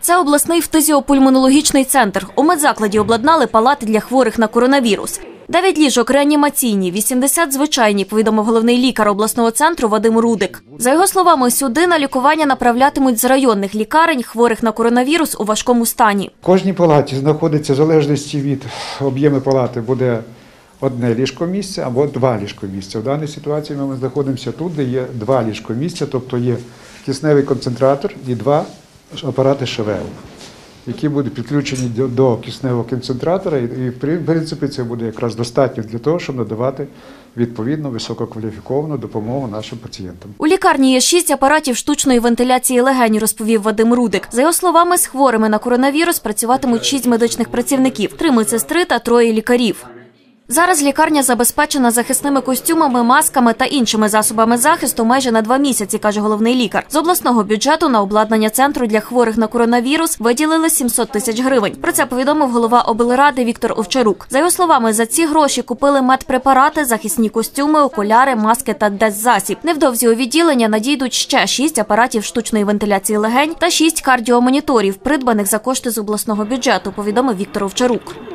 Це обласний фтизіопульмонологічний центр. У медзакладі обладнали палати для хворих на коронавірус. 9 ліжок реанімаційні, 80 звичайні, повідомив головний лікар обласного центру Вадим Рудик. За його словами, сюди на лікування направлятимуть з районних лікарень хворих на коронавірус у важкому стані. В кожній палаті знаходиться, в залежності від об'єму палати, буде одне ліжко-місце або 2 ліжко-місця. В даній ситуації ми знаходимося тут, де є 2 ліжко-місця, тобто є кисневий концентратор і 2 апарати ШВЛ, які будуть підключені до кисневого концентратора, і в принципі це буде якраз достатньо для того, щоб надавати відповідно висококваліфіковану допомогу нашим пацієнтам. У лікарні є 6 апаратів штучної вентиляції легень, розповів Вадим Рудик. За його словами, з хворими на коронавірус працюватимуть 6 медичних працівників, 3 медсестри та 3 лікарів. Зараз лікарня забезпечена захисними костюмами, масками та іншими засобами захисту майже на 2 місяці, каже головний лікар. З обласного бюджету на обладнання центру для хворих на коронавірус виділили 700 тисяч гривень. Про це повідомив голова облради Віктор Овчарук. За його словами, за ці гроші купили медпрепарати, захисні костюми, окуляри, маски та деззасіб. Невдовзі у відділення надійдуть ще 6 апаратів штучної вентиляції легень та 6 кардіомоніторів, придбаних за кошти з обласного бюджету, повідомив Віктор Овчарук.